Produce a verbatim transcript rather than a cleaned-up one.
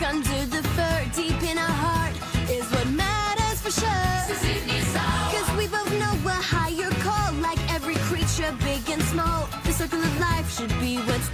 under the fur, deep in our heart, is what matters for sure. Cause we both know a higher call, like every creature, big and small. The circle of life should be what's